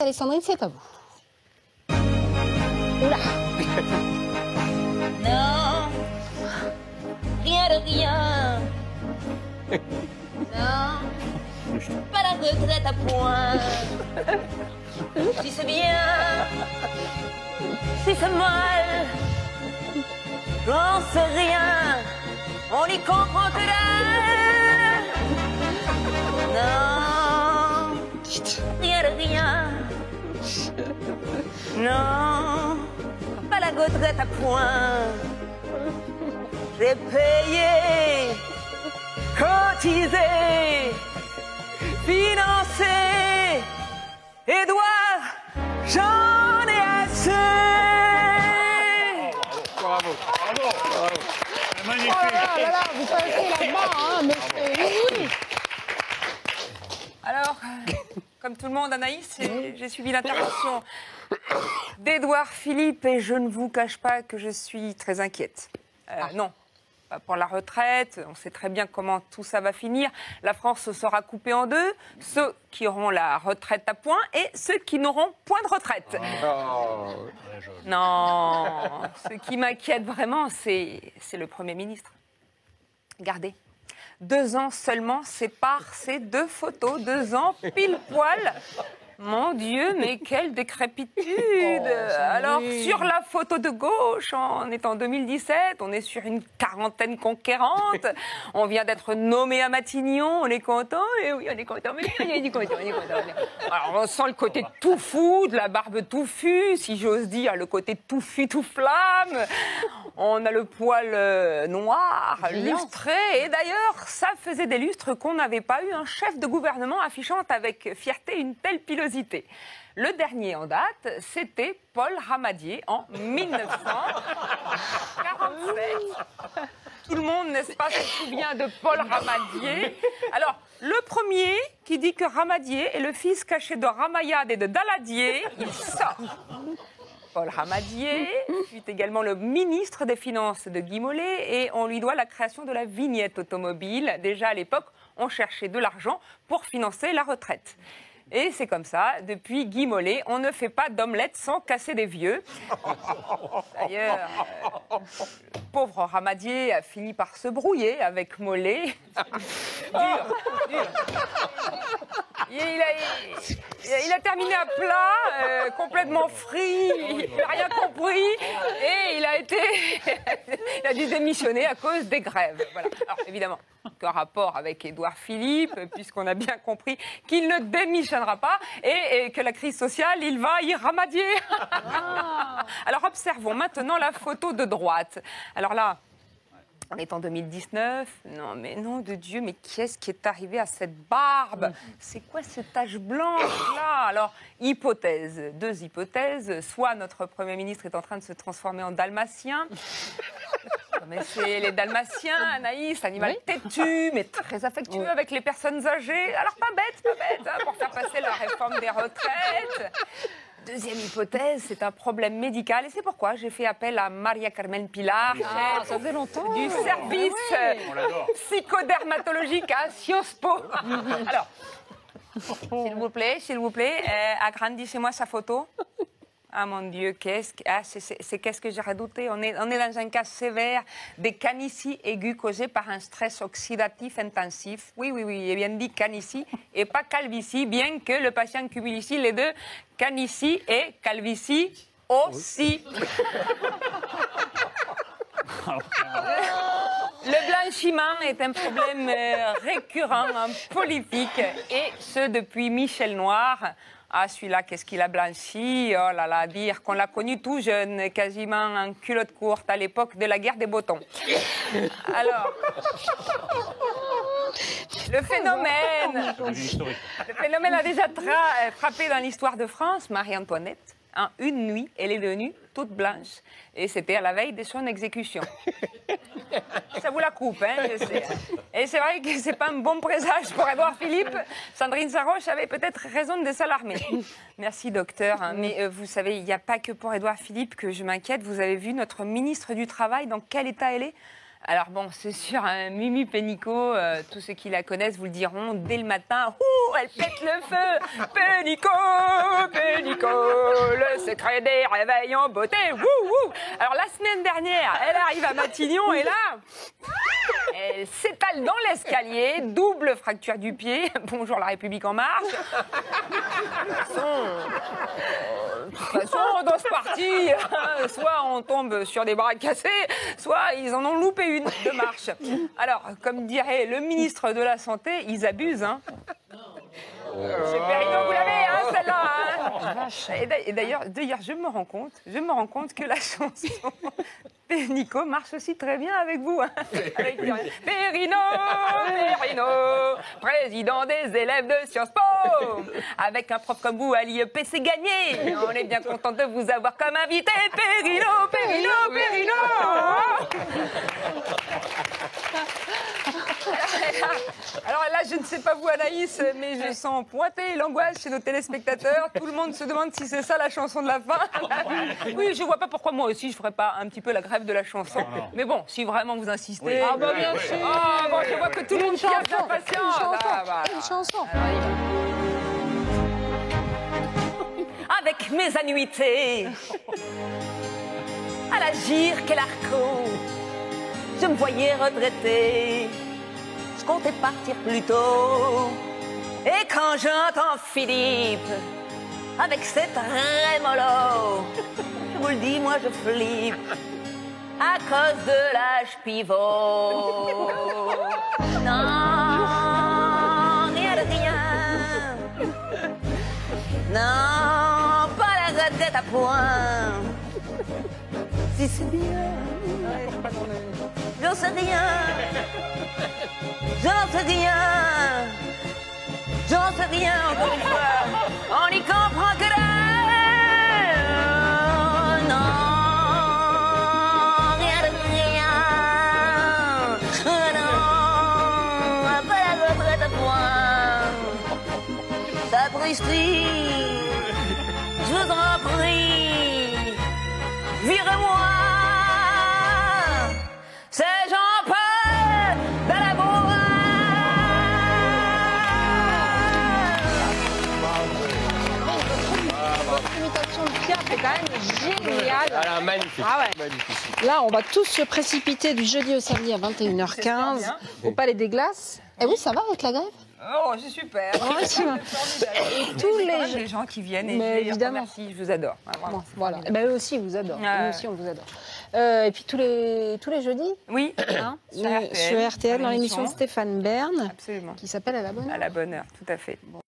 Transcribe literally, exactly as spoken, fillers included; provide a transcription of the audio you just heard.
Allez, Sandrine, c'est à vous. Oula. Non, rien de rien. Non, pas la retraite à point. Si c'est bien, si c'est mal, j'en sais rien. On y comprend que dalle. Non, rien de rien. Non, pas la retraite à point. J'ai payé, cotisé, financé. Édouard, j'en ai assez. Bravo, bravo, bravo. Magnifique. Oh là là, là, vous passez là-bas, hein, monsieur. Oui. Alors, comme tout le monde, Anaïs, j'ai suivi l'intervention d'Édouard Philippe et je ne vous cache pas que je suis très inquiète. Euh, ah. Non, pas pour la retraite, on sait très bien comment tout ça va finir. La France se sera coupée en deux, ceux qui auront la retraite à point et ceux qui n'auront point de retraite. Oh. Non, ce qui m'inquiète vraiment, c'est le Premier ministre. Regardez. Deux ans seulement séparent ces deux photos, deux ans pile poil. Mon Dieu, mais quelle décrépitude! Oh, alors, sur la photo de gauche, on est en deux mille dix-sept, on est sur une quarantaine conquérante, on vient d'être nommé à Matignon, on est content, et oui, on est content, mais on est content, on est content. Alors, on sent le côté touffu, de la barbe touffue, si j'ose dire, le côté touffu, tout flamme. On a le poil euh, noir, Brillant. lustré, et d'ailleurs, ça faisait des lustres qu'on n'avait pas eu un chef de gouvernement affichant avec fierté une telle pilosité. Le dernier en date, c'était Paul Ramadier en mille neuf cent quarante-sept. Tout le monde, n'est-ce pas, se souvient de Paul Ramadier. Alors, le premier qui dit que Ramadier est le fils caché de Ramayad et de Daladier, il sort. Paul Ramadier fut également le ministre des Finances de Guy Mollet et on lui doit la création de la vignette automobile. Déjà à l'époque, on cherchait de l'argent pour financer la retraite. Et c'est comme ça, depuis Guy Mollet, on ne fait pas d'omelette sans casser des vieux. D'ailleurs, euh, le pauvre Ramadier a fini par se brouiller avec Mollet. Dur, dur. Il a, il, il a terminé à plat, euh, complètement free, il n'a rien compris et il a été, il a dû démissionner à cause des grèves. Voilà. Alors évidemment, aucun rapport avec Édouard Philippe, puisqu'on a bien compris qu'il ne démissionnera pas et, et que la crise sociale, il va y ramadier. Ah. Alors observons maintenant la photo de droite. Alors là, on est en deux mille dix-neuf. Non, mais non, de Dieu, mais qu'est-ce qui est arrivé à cette barbe? C'est quoi cette tache blanche-là? Alors, hypothèse, deux hypothèses. Soit notre Premier ministre est en train de se transformer en dalmatien. Mais c'est les dalmatiens, Anaïs, animal oui. têtu, mais très affectueux oui. avec les personnes âgées. Alors, pas bête, pas bête, hein, pour faire passer la réforme des retraites. Deuxième hypothèse, c'est un problème médical et c'est pourquoi j'ai fait appel à Maria Carmen Pilar, ah, chef ça faisait longtemps. du service ah, oui. psychodermatologique à Sciences Po. Alors, s'il vous plaît, s'il vous plaît, euh, agrandissez-moi sa photo. Ah mon Dieu, qu'est-ce que, ah, c'est qu'est-ce que j'ai redouté. On est, on est dans un cas sévère des canicies aiguës causées par un stress oxydatif intensif. Oui, oui, oui, j'ai bien dit canicie et pas calvitie, bien que le patient cumule ici les deux, canicie et calvitie aussi. Le blanchiment est un problème récurrent en politique et ce depuis Michel Noir. Ah, celui-là, qu'est-ce qu'il a blanchi? Oh là là, dire qu'on l'a connu tout jeune, quasiment en culotte courte, à l'époque de la guerre des Botons. Alors, le phénomène, le phénomène a déjà tra frappé dans l'histoire de France Marie-Antoinette. En une nuit, elle est venue toute blanche. Et c'était à la veille de son exécution. Ça vous la coupe, hein, je sais. Et c'est vrai que c'est pas un bon présage pour Édouard Philippe. Sandrine Saroche avait peut-être raison de s'alarmer. Merci, docteur. Hein. Mais euh, vous savez, il n'y a pas que pour Édouard Philippe que je m'inquiète. Vous avez vu notre ministre du Travail, dans quel état elle est? Alors bon, c'est sûr, hein, Mimi Pénicaud, euh, tous ceux qui la connaissent vous le diront, dès le matin, ouh, elle pète le feu. Pénicaud, Pénicaud. Nico, le secret des réveils en beauté. Wouh, wouh. Alors, la semaine dernière, elle arrive à Matignon et là, elle s'étale dans l'escalier, double fracture du pied. Bonjour la République en marche. De toute façon, euh, de toute façon, dans ce parti, hein, soit on tombe sur des bras cassés, soit ils en ont loupé une de marche. Alors, comme dirait le ministre de la Santé, ils abusent, hein. Chez Perrino, vous l'avez, hein, celle-là, hein. Et d'a- Et d'ailleurs, d'ailleurs, je me rends compte, je me rends compte que la chanson Nico marche aussi très bien avec vous, hein. Avec Perrino, Perrino, président des élèves de Sciences Po. Avec un prof comme vous à l'I E P, c'est gagné. On est bien content de vous avoir comme invité, Perrino, Perrino, Perrino. Alors là, je ne sais pas vous, Anaïs, mais je sens pointer l'angoisse chez nos téléspectateurs. Tout le monde se demande si c'est ça la chanson de la fin. Oui, je vois pas pourquoi moi aussi je ferais pas un petit peu la grève de la chanson. Mais bon, si vraiment vous insistez. Ah bah bien sûr. Ah bon, je vois que tout le monde Une tient chanson, impatient. une chanson, Ah, voilà. une chanson. Avec mes annuités à l'agir qu'est l'arco, je me voyais retraité. Je comptais partir plus tôt. Et quand j'entends Philippe avec ses trémolos, je vous le dis, moi je flippe à cause de l'âge pivot. Non, rien de rien. Non, pas la retraite à point. Si c'est bien, j'en sais rien. J'en sais rien. J'en sais rien, encore une fois. On n'y comprend que dalle. Non, rien de rien. Non, pas la retraite à point. Sapristi, je vous en prie, virez-moi. C'est Jean-Paul Delabois. Votre imitation de Pierre, c'est quand même génial. Voilà, magnifique. Ah ouais. Magnifique. Là, on va tous se précipiter du jeudi au samedi à vingt et une heures quinze bien. au Palais des Glaces. Et oui, ça va avec la grève? Oh, c'est super. Ouais, c'est vrai. Et tous les les, gens- les gens qui viennent et Mais je les évidemment. remercie, je vous adore. Ah, vraiment, Bon, c'est voilà. formidable. Eh ben, eux aussi, ils vous adorent. Ah Nous ouais. aussi, on vous adore. Euh, et puis tous les, tous les jeudis, Oui, hein, Sur euh, R T L, sur R T L, dans l'émission de l'émission. Stéphane Bern, absolument. qui s'appelle À la bonne heure. À la bonne heure, tout à fait. Bon.